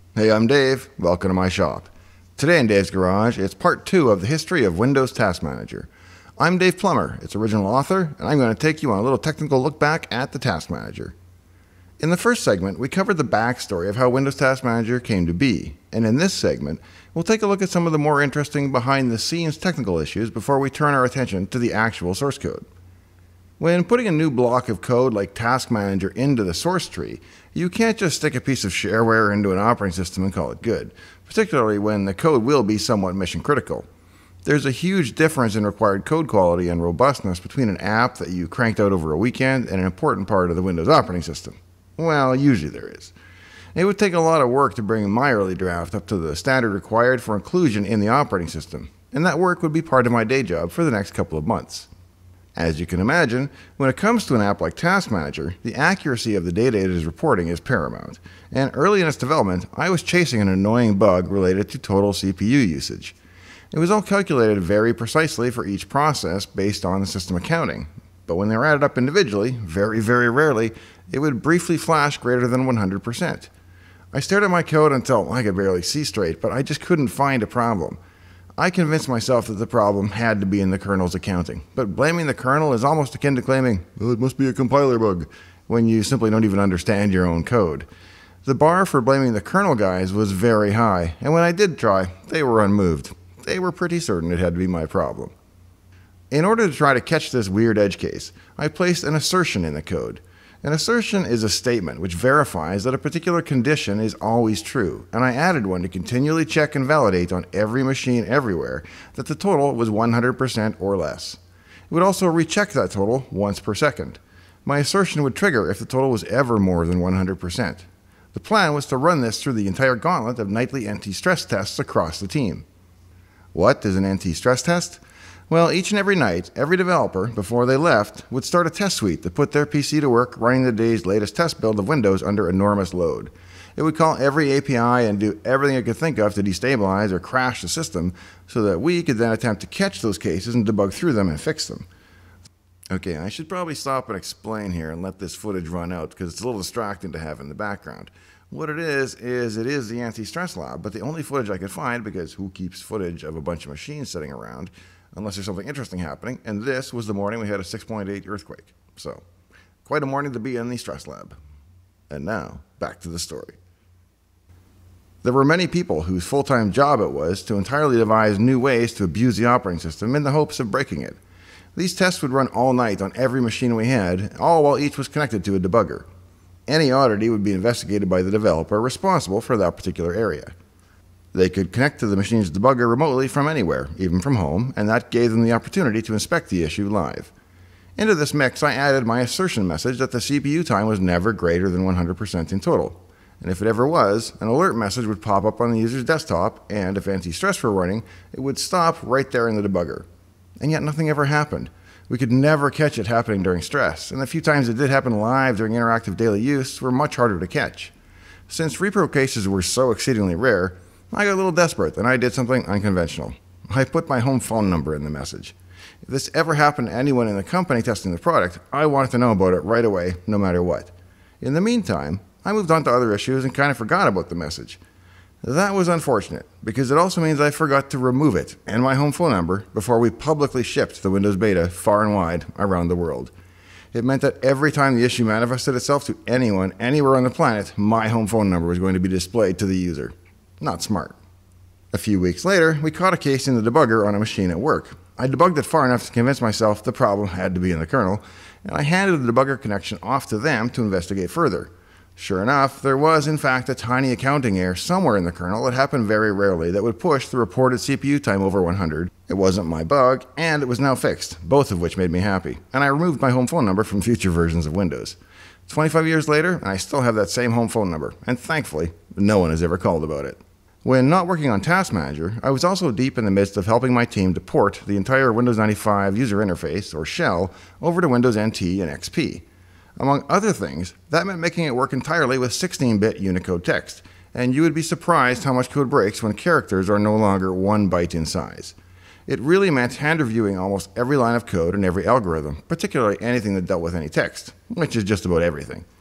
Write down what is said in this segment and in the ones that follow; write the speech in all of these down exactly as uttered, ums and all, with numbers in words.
Hey, I'm Dave. Welcome to my shop. Today in Dave's Garage, it's part two of the history of Windows Task Manager. I'm Dave Plummer, its original author, and I'm going to take you on a little technical look back at the Task Manager. In the first segment, we covered the backstory of how Windows Task Manager came to be, and in this segment, we'll take a look at some of the more interesting behind-the-scenes technical issues before we turn our attention to the actual source code. When putting a new block of code like Task Manager into the source tree, you can't just stick a piece of shareware into an operating system and call it good, particularly when the code will be somewhat mission critical. There's a huge difference in required code quality and robustness between an app that you cranked out over a weekend and an important part of the Windows operating system. Well, usually there is. It would take a lot of work to bring my early draft up to the standard required for inclusion in the operating system, and that work would be part of my day job for the next couple of months. As you can imagine, when it comes to an app like Task Manager, the accuracy of the data it is reporting is paramount, and early in its development, I was chasing an annoying bug related to total C P U usage. It was all calculated very precisely for each process based on the system accounting, but when they were added up individually, very, very rarely, it would briefly flash greater than one hundred percent. I stared at my code until I could barely see straight, but I just couldn't find a problem. I convinced myself that the problem had to be in the kernel's accounting, but blaming the kernel is almost akin to claiming, oh, it must be a compiler bug, when you simply don't even understand your own code. The bar for blaming the kernel guys was very high, and when I did try, they were unmoved. They were pretty certain it had to be my problem. In order to try to catch this weird edge case, I placed an assertion in the code. An assertion is a statement which verifies that a particular condition is always true, and I added one to continually check and validate on every machine everywhere that the total was one hundred percent or less. It would also recheck that total once per second. My assertion would trigger if the total was ever more than one hundred percent. The plan was to run this through the entire gauntlet of nightly N T stress tests across the team. What is an N T stress test? Well, each and every night, every developer, before they left, would start a test suite to put their P C to work running the day's latest test build of Windows under enormous load. It would call every A P I and do everything it could think of to destabilize or crash the system so that we could then attempt to catch those cases and debug through them and fix them. Okay, I should probably stop and explain here and let this footage run out because it's a little distracting to have in the background. What it is, is it is the anti-stress lab, but the only footage I could find, because who keeps footage of a bunch of machines sitting around, unless there's something interesting happening, and this was the morning we had a six point eight earthquake. So, quite a morning to be in the stress lab. And now, back to the story. There were many people whose full-time job it was to entirely devise new ways to abuse the operating system in the hopes of breaking it. These tests would run all night on every machine we had, all while each was connected to a debugger. Any oddity would be investigated by the developer responsible for that particular area. They could connect to the machine's debugger remotely from anywhere, even from home, and that gave them the opportunity to inspect the issue live. Into this mix, I added my assertion message that the C P U time was never greater than one hundred percent in total. And if it ever was, an alert message would pop up on the user's desktop, and if anti-stress were running, it would stop right there in the debugger. And yet nothing ever happened. We could never catch it happening during stress, and the few times it did happen live during interactive daily use were much harder to catch. Since repro cases were so exceedingly rare, I got a little desperate and I did something unconventional. I put my home phone number in the message. If this ever happened to anyone in the company testing the product, I wanted to know about it right away, no matter what. In the meantime, I moved on to other issues and kind of forgot about the message. That was unfortunate, because it also means I forgot to remove it and my home phone number before we publicly shipped the Windows Beta far and wide around the world. It meant that every time the issue manifested itself to anyone anywhere on the planet, my home phone number was going to be displayed to the user. Not smart. A few weeks later, we caught a case in the debugger on a machine at work. I debugged it far enough to convince myself the problem had to be in the kernel, and I handed the debugger connection off to them to investigate further. Sure enough, there was in fact a tiny accounting error somewhere in the kernel that happened very rarely that would push the reported C P U time over one hundred. It wasn't my bug, and it was now fixed, both of which made me happy, and I removed my home phone number from future versions of Windows. twenty-five years later, and I still have that same home phone number, and thankfully, no one has ever called about it. When not working on Task Manager, I was also deep in the midst of helping my team to port the entire Windows ninety-five user interface, or shell, over to Windows N T and X P. Among other things, that meant making it work entirely with sixteen bit Unicode text, and you would be surprised how much code breaks when characters are no longer one byte in size. It really meant hand reviewing almost every line of code and every algorithm, particularly anything that dealt with any text, which is just about everything.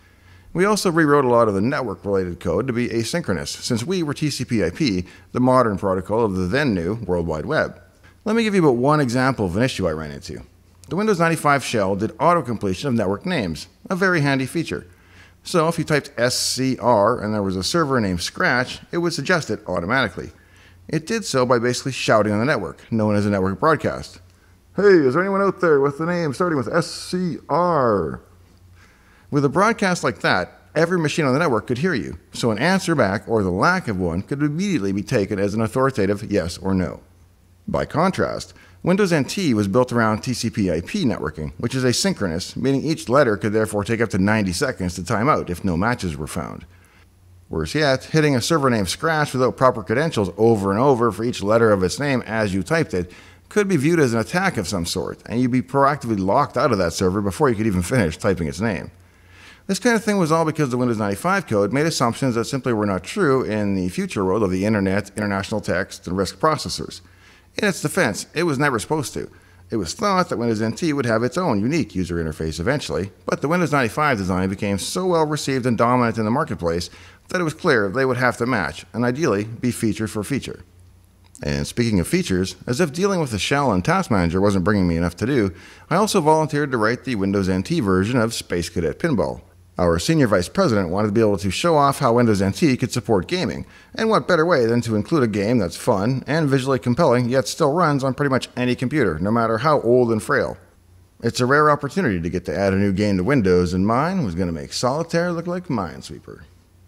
We also rewrote a lot of the network-related code to be asynchronous, since we were T C P I P, the modern protocol of the then-new World Wide Web. Let me give you but one example of an issue I ran into. The Windows ninety-five shell did auto-completion of network names, a very handy feature. So if you typed S C R and there was a server named Scratch, it would suggest it automatically. It did so by basically shouting on the network, known as a network broadcast. Hey, is there anyone out there with the name starting with S C R? With a broadcast like that, every machine on the network could hear you, so an answer back, or the lack of one, could immediately be taken as an authoritative yes or no. By contrast, Windows N T was built around T C P I P networking, which is asynchronous, meaning each letter could therefore take up to ninety seconds to time out if no matches were found. Worse yet, hitting a server named Scratch without proper credentials over and over for each letter of its name as you typed it could be viewed as an attack of some sort, and you'd be proactively locked out of that server before you could even finish typing its name. This kind of thing was all because the Windows ninety-five code made assumptions that simply were not true in the future world of the Internet, international text, and RISC processors. In its defense, it was never supposed to. It was thought that Windows N T would have its own unique user interface eventually, but the Windows ninety-five design became so well received and dominant in the marketplace that it was clear they would have to match, and ideally be feature for feature. And speaking of features, as if dealing with the shell and Task Manager wasn't bringing me enough to do, I also volunteered to write the Windows N T version of Space Cadet Pinball. Our senior vice president wanted to be able to show off how Windows N T could support gaming, and what better way than to include a game that's fun and visually compelling yet still runs on pretty much any computer, no matter how old and frail. It's a rare opportunity to get to add a new game to Windows, and mine was going to make Solitaire look like Minesweeper.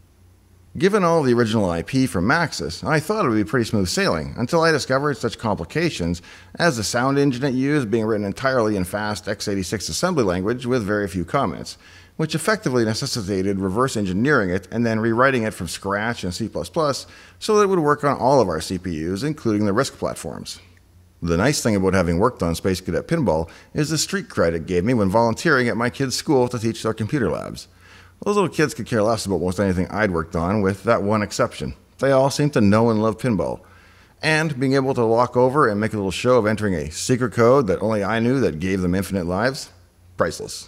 Given all the original I P from Maxis, I thought it would be pretty smooth sailing, until I discovered such complications as the sound engine it used being written entirely in fast x eighty-six assembly language with very few comments, which effectively necessitated reverse engineering it and then rewriting it from scratch in C plus plus so that it would work on all of our C P Us, including the RISC platforms. The nice thing about having worked on Space Cadet Pinball is the street cred it gave me when volunteering at my kids' school to teach their computer labs. Those little kids could care less about most anything I'd worked on, with that one exception. They all seemed to know and love pinball. And being able to walk over and make a little show of entering a secret code that only I knew that gave them infinite lives, priceless.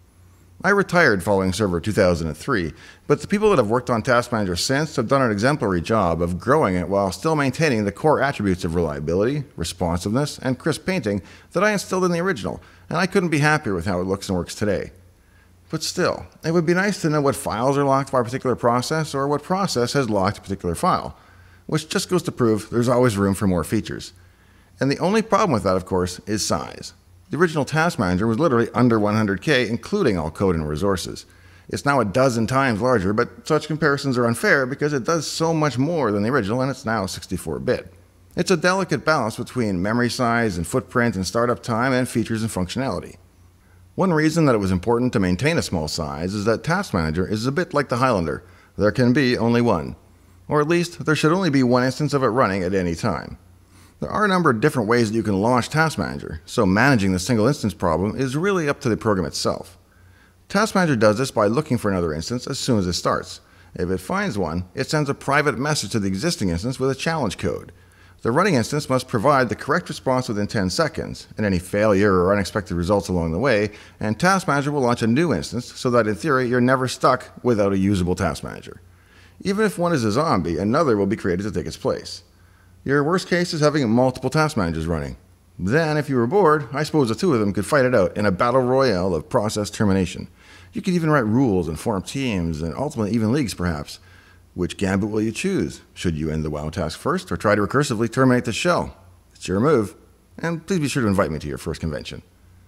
I retired following Server two thousand three, but the people that have worked on Task Manager since have done an exemplary job of growing it while still maintaining the core attributes of reliability, responsiveness, and crisp painting that I instilled in the original, and I couldn't be happier with how it looks and works today. But still, it would be nice to know what files are locked by a particular process or what process has locked a particular file, which just goes to prove there's always room for more features. And the only problem with that, of course, is size. The original Task Manager was literally under one hundred K, including all code and resources. It's now a dozen times larger, but such comparisons are unfair because it does so much more than the original, and it's now sixty-four bit. It's a delicate balance between memory size and footprint and startup time and features and functionality. One reason that it was important to maintain a small size is that Task Manager is a bit like the Highlander. There can be only one. Or at least, there should only be one instance of it running at any time. There are a number of different ways that you can launch Task Manager, so managing the single instance problem is really up to the program itself. Task Manager does this by looking for another instance as soon as it starts. If it finds one, it sends a private message to the existing instance with a challenge code. The running instance must provide the correct response within ten seconds, and any failure or unexpected results along the way, and Task Manager will launch a new instance so that in theory you're never stuck without a usable Task Manager. Even if one is a zombie, another will be created to take its place. Your worst case is having multiple Task Managers running. Then, if you were bored, I suppose the two of them could fight it out in a battle royale of process termination. You could even write rules and form teams, and ultimately even leagues perhaps. Which gambit will you choose? Should you end the WoW task first, or try to recursively terminate the shell? It's your move. And please be sure to invite me to your first convention.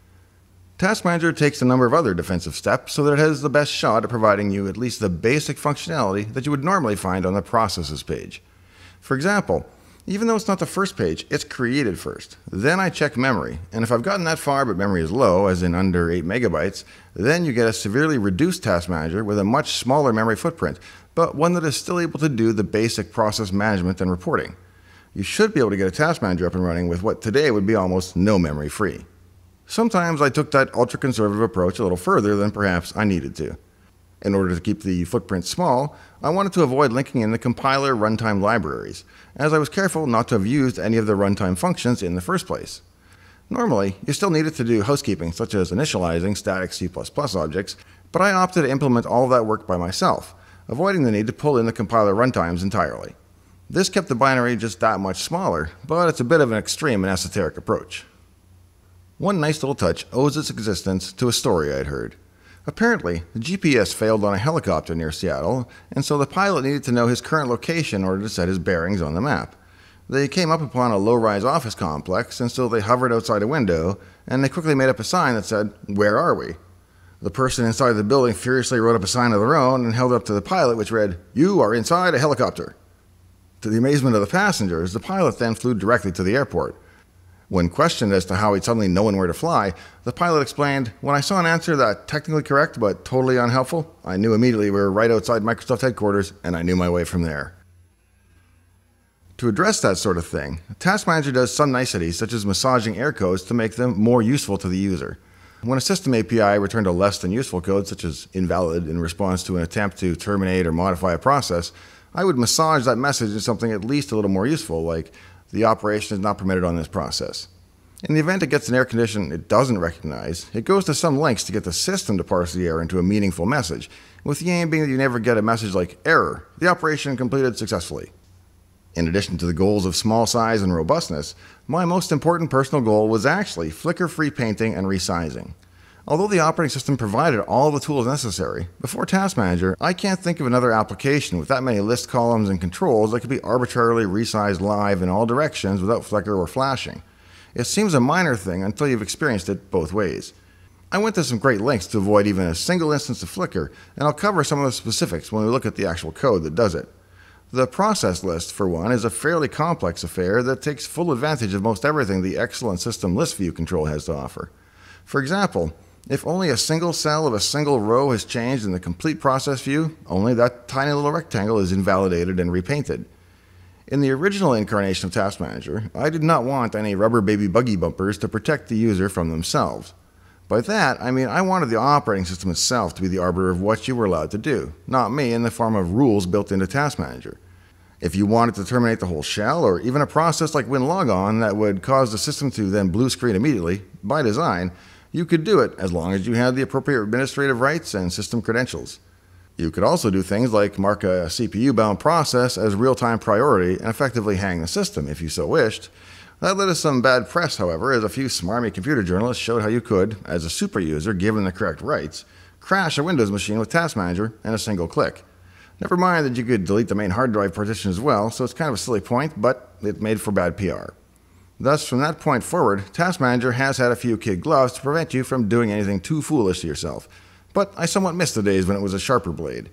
Task Manager takes a number of other defensive steps so that it has the best shot at providing you at least the basic functionality that you would normally find on the Processes page. For example, even though it's not the first page, it's created first. Then I check memory, and if I've gotten that far but memory is low, as in under eight megabytes, then you get a severely reduced Task Manager with a much smaller memory footprint, but one that is still able to do the basic process management and reporting. You should be able to get a Task Manager up and running with what today would be almost no memory free. Sometimes I took that ultra-conservative approach a little further than perhaps I needed to. In order to keep the footprint small, I wanted to avoid linking in the compiler runtime libraries, as I was careful not to have used any of the runtime functions in the first place. Normally, you still needed to do housekeeping such as initializing static C plus plus objects, But I opted to implement all of that work by myself, avoiding the need to pull in the compiler runtimes entirely. This kept the binary just that much smaller, but it's a bit of an extreme and esoteric approach. One nice little touch owes its existence to a story I'd heard. Apparently, the G P S failed on a helicopter near Seattle, and so the pilot needed to know his current location in order to set his bearings on the map. They came up upon a low-rise office complex, and so they hovered outside a window, and they quickly made up a sign that said, "Where are we?" The person inside the building furiously wrote up a sign of their own and held it up to the pilot, which read, "You are inside a helicopter." To the amazement of the passengers, the pilot then flew directly to the airport. When questioned as to how he'd suddenly known where to fly, the pilot explained, "When I saw an answer that technically correct but totally unhelpful, I knew immediately we were right outside Microsoft headquarters, and I knew my way from there." To address that sort of thing, Task Manager does some niceties such as massaging error codes to make them more useful to the user. When a system A P I returned a less than useful code, such as invalid, in response to an attempt to terminate or modify a process, I would massage that message into something at least a little more useful, like, "The operation is not permitted on this process." In the event it gets an error condition it doesn't recognize, it goes to some lengths to get the system to parse the error into a meaningful message, with the aim being that you never get a message like, "Error, the operation completed successfully." In addition to the goals of small size and robustness, my most important personal goal was actually flicker-free painting and resizing. Although the operating system provided all the tools necessary, before Task Manager, I can't think of another application with that many list columns and controls that could be arbitrarily resized live in all directions without flicker or flashing. It seems a minor thing until you've experienced it both ways. I went to some great lengths to avoid even a single instance of flicker, and I'll cover some of the specifics when we look at the actual code that does it. The process list, for one, is a fairly complex affair that takes full advantage of most everything the excellent system list view control has to offer. For example, if only a single cell of a single row has changed in the complete process view, only that tiny little rectangle is invalidated and repainted. In the original incarnation of Task Manager, I did not want any rubber baby buggy bumpers to protect the user from themselves. By that, I mean I wanted the operating system itself to be the arbiter of what you were allowed to do, not me in the form of rules built into Task Manager. If you wanted to terminate the whole shell, or even a process like WinLogon that would cause the system to then blue screen immediately, by design, you could do it as long as you had the appropriate administrative rights and system credentials. You could also do things like mark a C P U-bound process as real-time priority and effectively hang the system if you so wished. That led to some bad press, however, as a few smarmy computer journalists showed how you could, as a super user given the correct rights, crash a Windows machine with Task Manager in a single click. Never mind that you could delete the main hard drive partition as well, so it's kind of a silly point, but it made for bad P R. Thus, from that point forward, Task Manager has had a few kid gloves to prevent you from doing anything too foolish to yourself, but I somewhat miss the days when it was a sharper blade.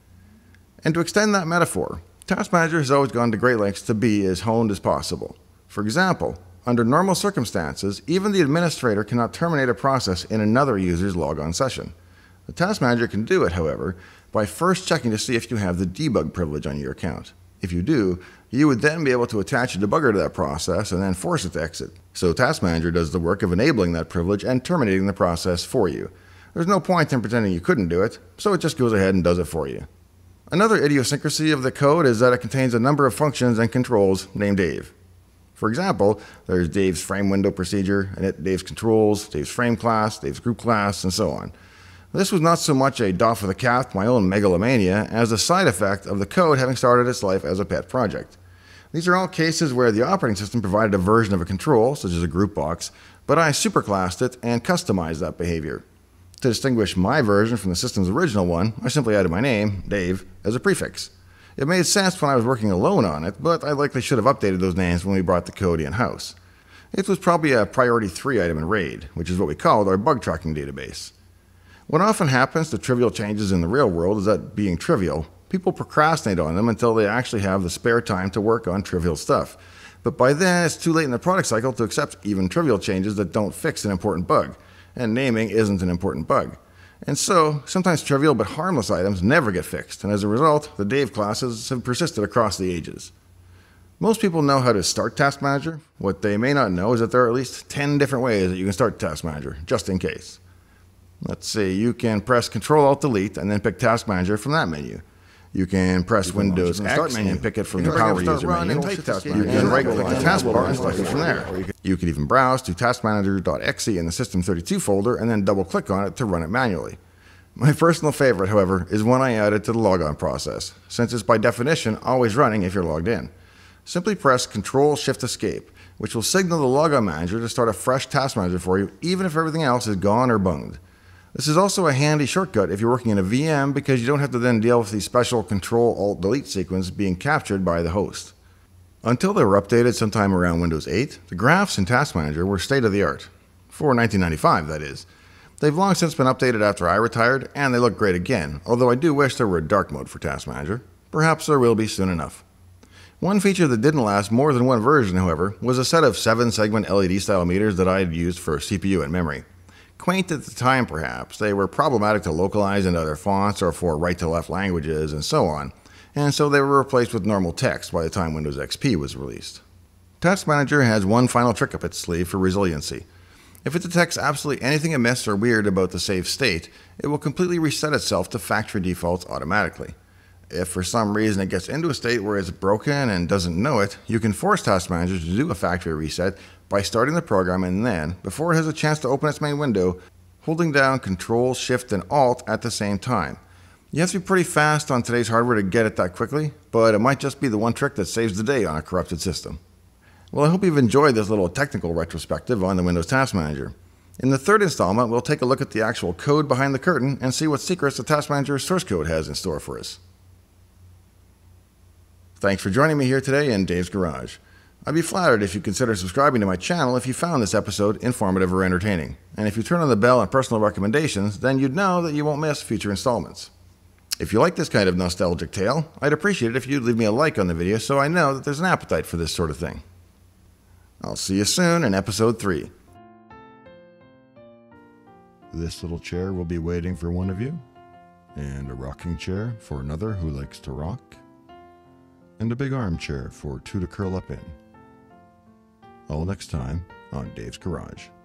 And to extend that metaphor, Task Manager has always gone to great lengths to be as honed as possible. For example, under normal circumstances, even the administrator cannot terminate a process in another user's logon session. The Task Manager can do it, however, by first checking to see if you have the debug privilege on your account. If you do, you would then be able to attach a debugger to that process and then force it to exit. So Task Manager does the work of enabling that privilege and terminating the process for you. There's no point in pretending you couldn't do it, so it just goes ahead and does it for you. Another idiosyncrasy of the code is that it contains a number of functions and controls named Dave. For example, there's Dave's frame window procedure, init Dave's controls, Dave's frame class, Dave's group class, and so on. This was not so much a doff of the cap to my own megalomania as a side effect of the code having started its life as a pet project. These are all cases where the operating system provided a version of a control, such as a group box, but I superclassed it and customized that behavior. To distinguish my version from the system's original one, I simply added my name, Dave, as a prefix. It made sense when I was working alone on it, but I likely should have updated those names when we brought the code in-house. It was probably a priority three item in RAID, which is what we called our bug tracking database. What often happens to trivial changes in the real world is that, being trivial, people procrastinate on them until they actually have the spare time to work on trivial stuff. But by then, it's too late in the product cycle to accept even trivial changes that don't fix an important bug, and naming isn't an important bug. And so, sometimes trivial but harmless items never get fixed, and as a result, the Dave classes have persisted across the ages. Most people know how to start Task Manager. What they may not know is that there are at least ten different ways that you can start Task Manager, just in case. Let's see, you can press control alt delete and then pick Task Manager from that menu. You can press Windows X and pick it from the Power User menu. You can right-click the taskbar and select it from there. You can even browse to task manager dot E X E in the System thirty-two folder and then double-click on it to run it manually. My personal favorite, however, is one I added to the logon process, since it's by definition always running if you're logged in. Simply press control shift escape, which will signal the logon manager to start a fresh task manager for you, even if everything else is gone or bunged. This is also a handy shortcut if you're working in a V M, because you don't have to then deal with the special control alt delete sequence being captured by the host. Until they were updated sometime around Windows eight, the graphs in Task Manager were state-of-the-art. For nineteen ninety-five, that is. They've long since been updated after I retired, and they look great again, although I do wish there were a dark mode for Task Manager. Perhaps there will be soon enough. One feature that didn't last more than one version, however, was a set of seven segment L E D-style meters that I had used for C P U and memory. Quaint at the time, perhaps, they were problematic to localize into other fonts or for right-to-left languages and so on, and so they were replaced with normal text by the time Windows X P was released. Task Manager has one final trick up its sleeve for resiliency. If it detects absolutely anything amiss or weird about the saved state, it will completely reset itself to factory defaults automatically. If for some reason it gets into a state where it's broken and doesn't know it, you can force Task Manager to do a factory reset by starting the program and then, before it has a chance to open its main window, holding down control shift and alt at the same time. You have to be pretty fast on today's hardware to get it that quickly, but it might just be the one trick that saves the day on a corrupted system. Well, I hope you've enjoyed this little technical retrospective on the Windows Task Manager. In the third installment, we'll take a look at the actual code behind the curtain and see what secrets the Task Manager's source code has in store for us. Thanks for joining me here today in Dave's Garage. I'd be flattered if you consider subscribing to my channel if you found this episode informative or entertaining. And if you turn on the bell on personal recommendations, then you'd know that you won't miss future installments. If you like this kind of nostalgic tale, I'd appreciate it if you'd leave me a like on the video so I know that there's an appetite for this sort of thing. I'll see you soon in episode three. This little chair will be waiting for one of you, and a rocking chair for another who likes to rock, and a big armchair for two to curl up in. All next time on Dave's Garage.